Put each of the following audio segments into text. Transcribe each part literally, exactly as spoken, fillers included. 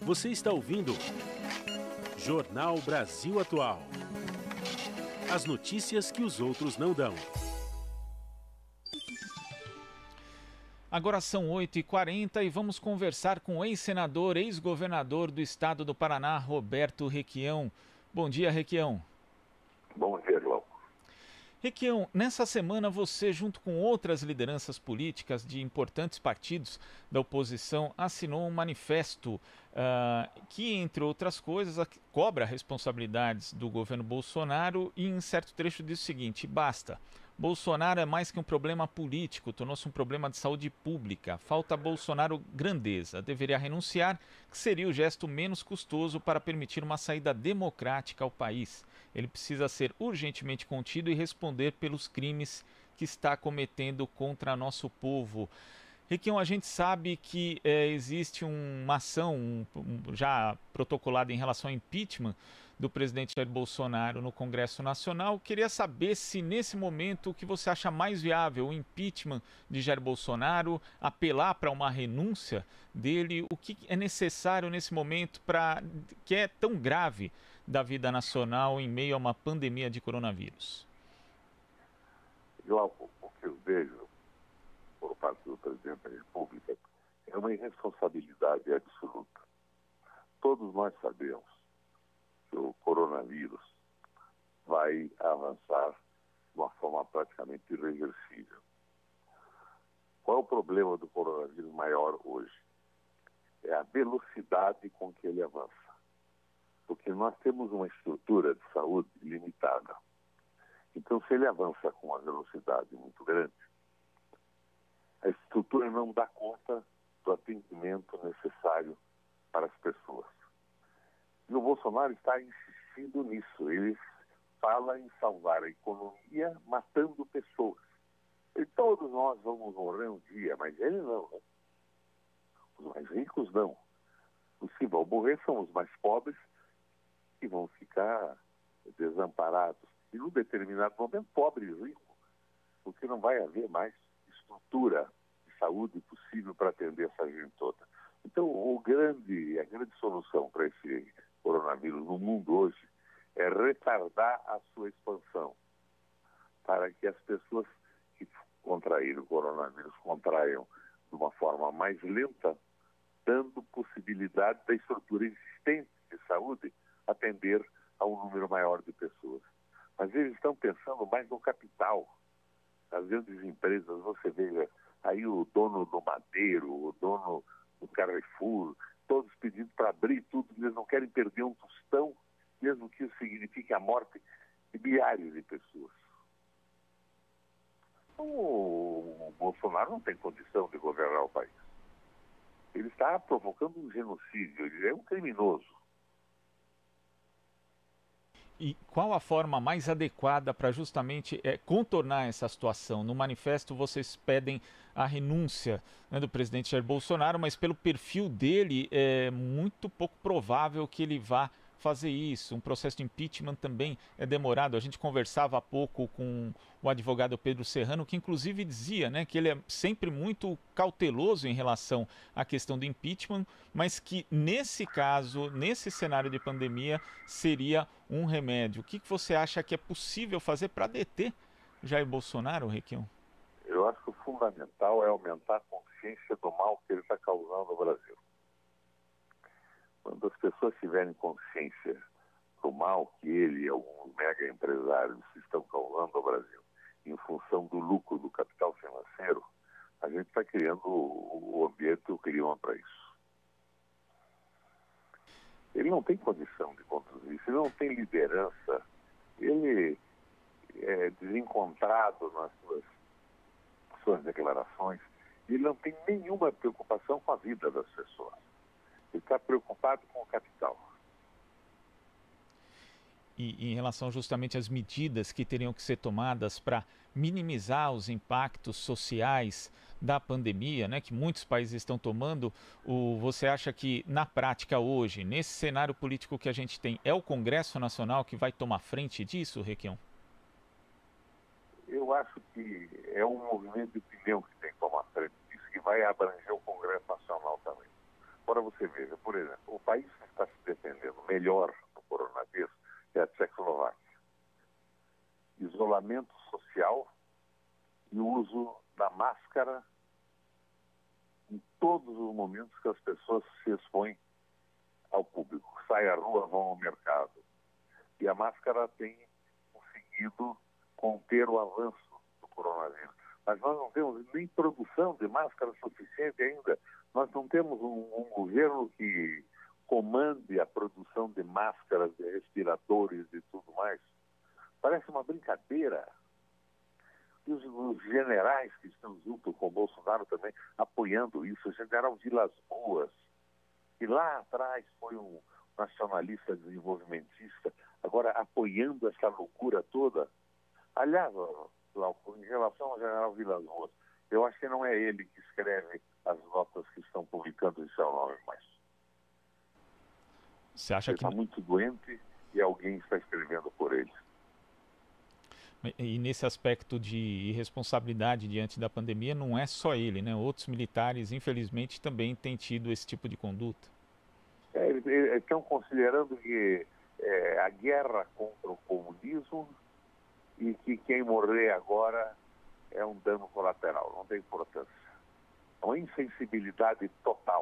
Você está ouvindo Jornal Brasil Atual. As notícias que os outros não dão. Agora são oito e quarenta e vamos conversar com o ex-senador, ex-governador do estado do Paraná, Roberto Requião. Bom dia, Requião. Bom dia, Glauco. Requião, nessa semana você, junto com outras lideranças políticas de importantes partidos da oposição, assinou um manifesto uh, que, entre outras coisas, cobra responsabilidades do governo Bolsonaro e, em certo trecho, diz o seguinte: basta. Bolsonaro é mais que um problema político, tornou-se um problema de saúde pública. Falta a Bolsonaro grandeza. Deveria renunciar, que seria o gesto menos custoso para permitir uma saída democrática ao país. Ele precisa ser urgentemente contido e responder pelos crimes que está cometendo contra nosso povo. Requião, a gente sabe que é, existe um, uma ação um, um, já protocolada em relação ao impeachment do presidente Jair Bolsonaro no Congresso Nacional. Queria saber se nesse momento o que você acha mais viável, o impeachment de Jair Bolsonaro, apelar para uma renúncia dele, o que é necessário nesse momento para que é tão grave da vida nacional em meio a uma pandemia de coronavírus? Glauco, o que eu vejo por parte do presidente da República é uma irresponsabilidade absoluta. Todos nós sabemos que o coronavírus vai avançar de uma forma praticamente irreversível. Qual é o problema do coronavírus maior hoje? É a velocidade com que ele avança. Porque nós temos uma estrutura de saúde limitada. Então, se ele avança com uma velocidade muito grande, a estrutura não dá conta do atendimento necessário para as pessoas. E o Bolsonaro está insistindo nisso. Ele fala em salvar a economia matando pessoas. E todos nós vamos morrer um dia, mas ele não, né? Os mais ricos não. Os que vão morrer são os mais pobres que vão ficar desamparados. E num determinado momento, pobre e rico, porque não vai haver mais estrutura de saúde possível para atender essa gente toda. Então, o grande, a grande solução para esse coronavírus no mundo hoje é retardar a sua expansão, para que as pessoas que contraíram o coronavírus contraiam de uma forma mais lenta, dando possibilidade da estrutura existente de saúde atender a um número maior de pessoas. Mas eles estão pensando mais no capital. As grandes empresas, você veja aí o dono do Madeiro, o dono do Carrefour, todos pedindo para abrir tudo, eles não querem perder um tostão, mesmo que isso signifique a morte de milhares de pessoas. Então, o Bolsonaro não tem condição de governar o país. Ele está provocando um genocídio, ele é um criminoso. E qual a forma mais adequada para justamente é, contornar essa situação? No manifesto vocês pedem a renúncia, né, do presidente Jair Bolsonaro, mas pelo perfil dele é muito pouco provável que ele vá fazer isso. Um processo de impeachment também é demorado. A gente conversava há pouco com o advogado Pedro Serrano, que inclusive dizia, né, que ele é sempre muito cauteloso em relação à questão do impeachment, mas que nesse caso, nesse cenário de pandemia, seria um remédio. O que você acha que é possível fazer para deter Jair Bolsonaro, Requião? Eu acho que o fundamental é aumentar a consciência do mal que ele está causando no Brasil. Quando as pessoas tiverem consciência do mal que ele e alguns mega empresários estão causando ao Brasil, em função do lucro do capital financeiro, a gente está criando o, o ambiente e o clima para isso. Ele não tem condição de conduzir isso, ele não tem liderança, ele é desencontrado nas suas, suas declarações, ele não tem nenhuma preocupação com a vida das pessoas. Ele está preocupado com o capital. E em relação justamente às medidas que teriam que ser tomadas para minimizar os impactos sociais da pandemia, né, que muitos países estão tomando, o, você acha que na prática hoje, nesse cenário político que a gente tem, é o Congresso Nacional que vai tomar frente disso, Requião? Eu acho que é um movimento de opinião que tem que tomar frente disso, que vai abranger o Congresso Nacional também. Agora você veja, por exemplo, o país melhor no coronavírus é a Tchecoslováquia. Isolamento social e uso da máscara em todos os momentos que as pessoas se expõem ao público. Saem à rua, vão ao mercado. E a máscara tem conseguido conter o avanço do coronavírus. Mas nós não temos nem produção de máscara suficiente ainda. Nós não temos um, um governo que comande a produção de máscaras, de respiradores e tudo mais. Parece uma brincadeira. E os, os generais que estão junto com o Bolsonaro também apoiando isso. O general Vilas Boas, que lá atrás foi um nacionalista desenvolvimentista, agora apoiando essa loucura toda. Aliás, Glauco, em relação ao general Vilas Boas, eu acho que não é ele que escreve as notas que estão publicando em seu nome mais. Você acha ele que... está muito doente e alguém está escrevendo por ele. E nesse aspecto de irresponsabilidade diante da pandemia, não é só ele, né? Outros militares, infelizmente, também têm tido esse tipo de conduta. É, eles estão considerando que é, a guerra contra o comunismo e que quem morrer agora é um dano colateral, não tem importância. É uma insensibilidade total.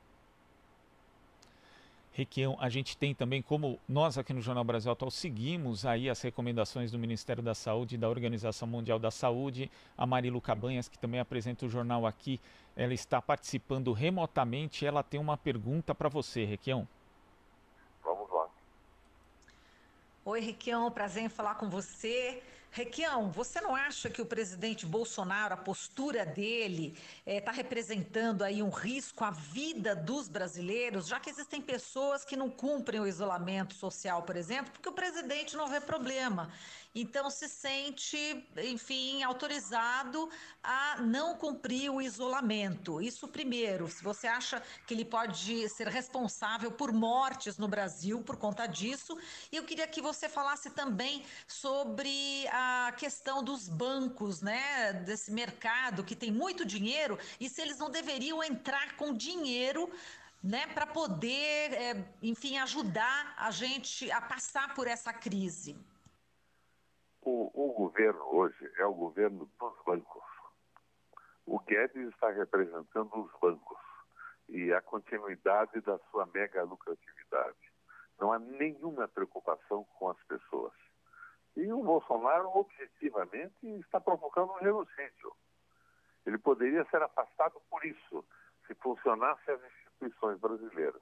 Requião, a gente tem também, como nós aqui no Jornal Brasil Atual seguimos aí as recomendações do Ministério da Saúde e da Organização Mundial da Saúde, a Marilu Cabanhas, que também apresenta o jornal aqui, ela está participando remotamente, ela tem uma pergunta para você, Requião. Vamos lá. Oi, Requião, prazer em falar com você. Requião, você não acha que o presidente Bolsonaro, a postura dele, está representando aí um risco à vida dos brasileiros, já que existem pessoas que não cumprem o isolamento social, por exemplo, porque o presidente não vê problema. Então, se sente, enfim, autorizado a não cumprir o isolamento. Isso primeiro, se você acha que ele pode ser responsável por mortes no Brasil por conta disso. E eu queria que você falasse também sobre a questão dos bancos, né, desse mercado que tem muito dinheiro, e se eles não deveriam entrar com dinheiro, né, para poder, é, enfim, ajudar a gente a passar por essa crise. O, o governo hoje é o governo dos bancos. O Guedes está representando os bancos e a continuidade da sua mega lucratividade. Não há nenhuma preocupação com as pessoas. E o Bolsonaro, objetivamente, está provocando um genocídio. Ele poderia ser afastado por isso, se funcionassem as instituições brasileiras.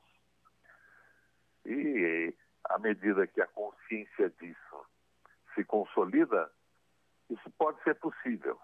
E, à medida que a consciência disso se consolida, isso pode ser possível.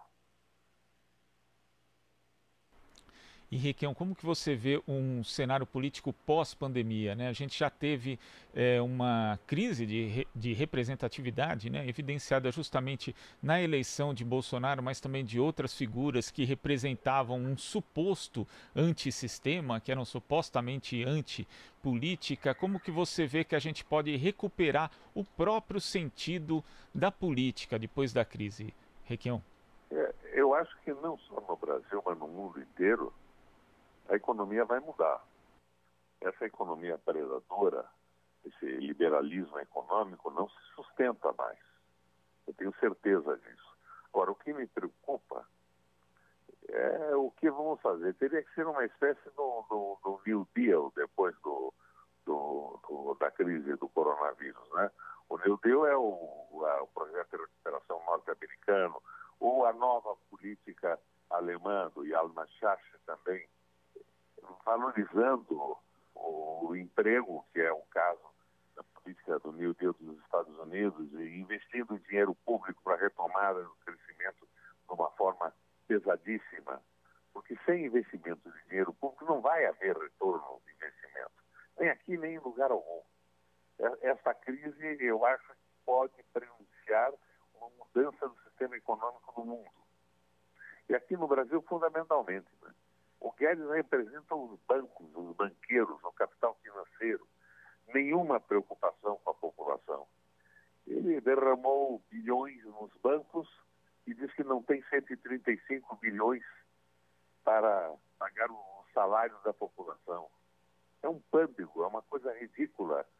E, Requião, como que você vê um cenário político pós-pandemia, né? A gente já teve é, uma crise de, re, de representatividade, né? Evidenciada justamente na eleição de Bolsonaro, mas também de outras figuras que representavam um suposto antissistema, que eram supostamente antipolítica. Como que você vê que a gente pode recuperar o próprio sentido da política depois da crise, Requião? É, eu acho que não só no Brasil, mas no mundo inteiro, a economia vai mudar. Essa economia predadora, esse liberalismo econômico, não se sustenta mais. Eu tenho certeza disso. Agora, o que me preocupa é o que vamos fazer. Teria que ser uma espécie do, do, do New Deal depois do, do, do, da crise do coronavírus, né? O New Deal é o, a, o projeto de recuperação norte-americano, ou a nova política alemã do Yalmachar também, valorizando o emprego, que é o caso da política do New Deal dos Estados Unidos, e investindo dinheiro público para a retomada do crescimento de uma forma pesadíssima. Porque sem investimento de dinheiro público não vai haver retorno de investimento, nem aqui nem em lugar algum. Essa crise, eu acho que pode prenunciar uma mudança do sistema econômico no mundo. E aqui no Brasil, fundamentalmente, né? O Guedes representa os bancos, os banqueiros, o capital financeiro. Nenhuma preocupação com a população. Ele derramou bilhões nos bancos e diz que não tem cento e trinta e cinco bilhões para pagar os salários da população. É um pândego, é uma coisa ridícula.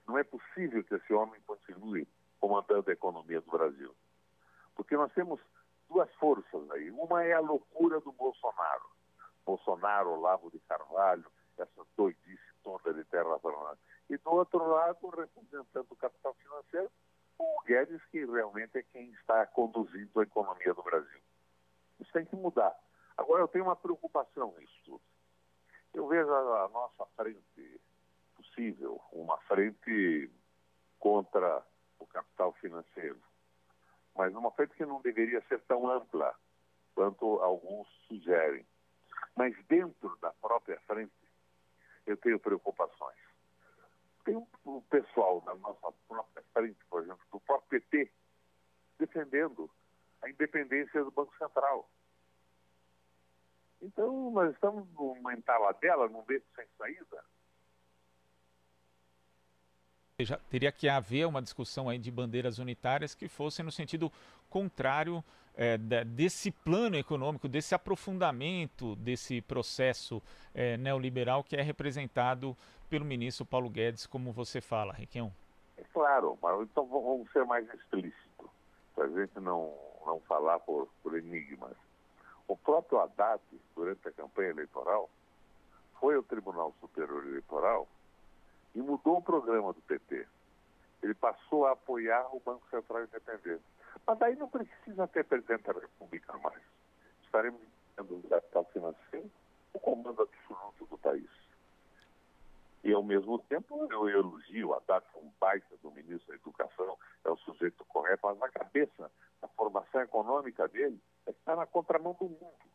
Não é possível que esse homem continue comandando a economia do Brasil. Porque nós temos duas forças aí. Uma é a loucura do Bolsonaro. Bolsonaro, Olavo de Carvalho, essa doidice toda de terra plana. E do outro lado, representando o capital financeiro, o Guedes, que realmente é quem está conduzindo a economia do Brasil. Isso tem que mudar. Agora, eu tenho uma preocupação nisso tudo. Eu vejo a, a nossa frente possível, uma frente contra o capital financeiro, mas uma frente que não deveria ser tão ampla quanto alguns sugerem. Mas dentro da própria frente, eu tenho preocupações. Tem um, um pessoal da nossa própria frente, por exemplo, do próprio P T, defendendo a independência do Banco Central. Então, nós estamos numa entaladela, num beco sem saída. Já teria que haver uma discussão aí de bandeiras unitárias que fosse no sentido contrário é, desse plano econômico, desse aprofundamento desse processo é, neoliberal que é representado pelo ministro Paulo Guedes, como você fala, Requião. É claro, mas então vamos ser mais explícitos, para a gente não, não falar por, por enigmas. O próprio Haddad, durante a campanha eleitoral, foi ao Tribunal Superior Eleitoral e mudou o programa do P T. Ele passou a apoiar o Banco Central Independente. Mas daí não precisa ter presidente da República mais. Estaremos tendo o capital financeiro, o comando absoluto do país. E, ao mesmo tempo, eu elogio o Haddad como baita do ministro da Educação, é o sujeito correto, mas na cabeça, a formação econômica dele está na contramão do mundo.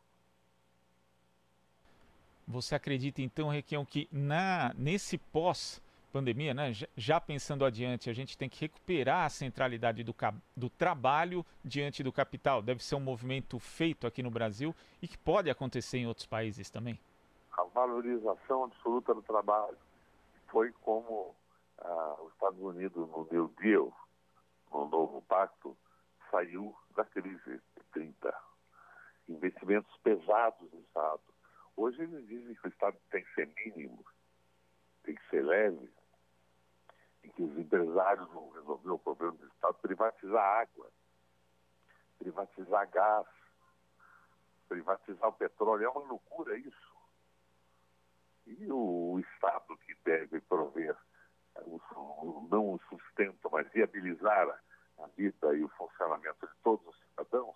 Você acredita, então, Requião, que na, nesse pós-pandemia, né, já pensando adiante, a gente tem que recuperar a centralidade do, do trabalho diante do capital? Deve ser um movimento feito aqui no Brasil e que pode acontecer em outros países também? A valorização absoluta do trabalho. Foi como ah, os Estados Unidos, no New Deal, no novo pacto, saiu da crise de trinta. Investimentos pesados do Estado. Hoje eles dizem que o Estado tem que ser mínimo, tem que ser leve, e que os empresários vão resolver o problema do Estado, privatizar água, privatizar gás, privatizar o petróleo. É uma loucura isso. E o Estado, que deve prover o, o, não o sustento, mas viabilizar a vida e o funcionamento de todos os cidadãos,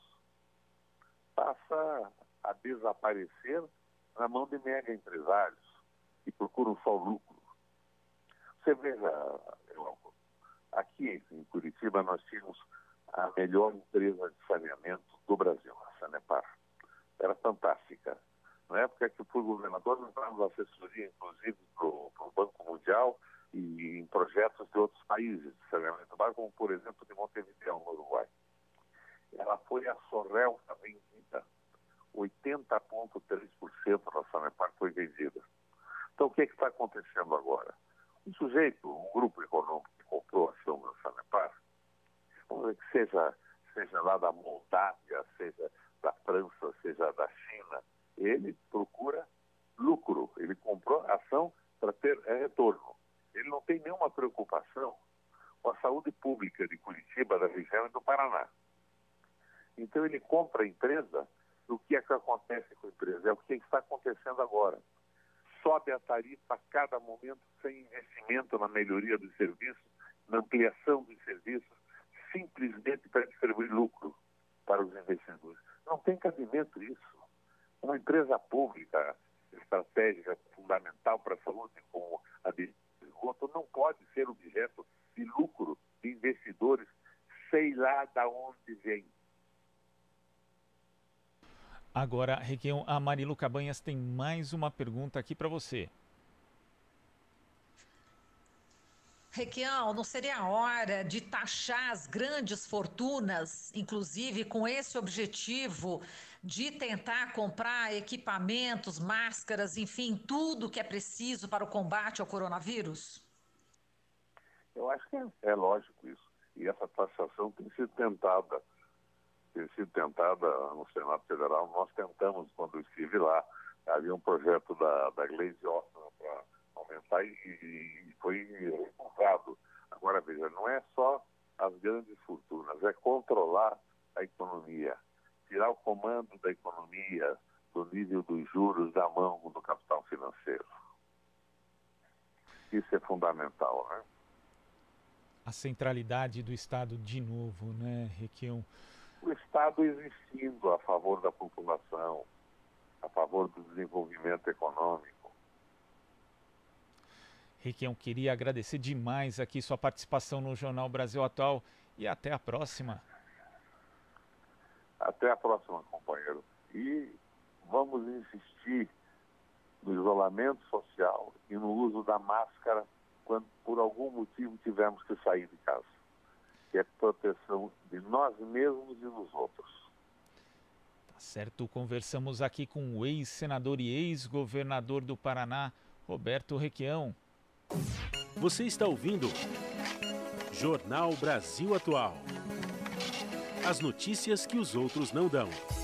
passa a desaparecer na mão de mega empresários que procuram só lucro. Você veja, aqui em Curitiba nós tínhamos a melhor empresa de saneamento do Brasil, a Sanepar. Era fantástica. Na época que eu fui governador, nós dávamos assessoria, inclusive, para o Banco Mundial e em projetos de outros países de saneamento básico, como, por exemplo, de Montevideo, no Uruguai. Ela foi a Sorrelta vendida. oitenta vírgula três por cento da Sanepar foi vendida. Então, o que é que está acontecendo agora? Um sujeito, um grupo econômico que comprou a ação da Sanepar, vamos ver que seja, seja lá da Moldávia, seja da França, seja da China, ele procura lucro. Ele comprou a ação para ter retorno. Ele não tem nenhuma preocupação com a saúde pública de Curitiba, da região e do Paraná. Então ele compra a empresa. O que é que acontece com a empresa? É o que está acontecendo agora. Sobe a tarifa a cada momento sem investimento na melhoria dos serviços, na ampliação dos serviços, simplesmente para distribuir lucro para os investidores. Não tem cabimento isso. Uma empresa pública, estratégica, fundamental para a saúde, como a de esgoto, não pode ser objeto de lucro de investidores, sei lá de onde vem. Agora, Requião, a Marilu Cabanhas tem mais uma pergunta aqui para você. Requião, não seria a hora de taxar as grandes fortunas, inclusive com esse objetivo de tentar comprar equipamentos, máscaras, enfim, tudo que é preciso para o combate ao coronavírus? Eu acho que é, é lógico isso. E essa taxação tem sido tentada. Tem sido tentada no Senado Federal. Nós tentamos, quando eu estive lá, havia um projeto da, da Glaze Hoffman para aumentar e, e foi reprovado Agora, veja, não é só as grandes fortunas, é controlar a economia, tirar o comando da economia, do nível dos juros da mão do capital financeiro. Isso é fundamental, né? A centralidade do Estado de novo, né, Requião? O Estado existindo a favor da população, a favor do desenvolvimento econômico. Requião, queria agradecer demais aqui sua participação no Jornal Brasil Atual e até a próxima. Até a próxima, companheiro. E vamos insistir no isolamento social e no uso da máscara quando por algum motivo tivermos que sair de casa, que é proteção de nós mesmos e dos outros. Tá certo, conversamos aqui com o ex-senador e ex-governador do Paraná, Roberto Requião. Você está ouvindo Jornal Brasil Atual. As notícias que os outros não dão.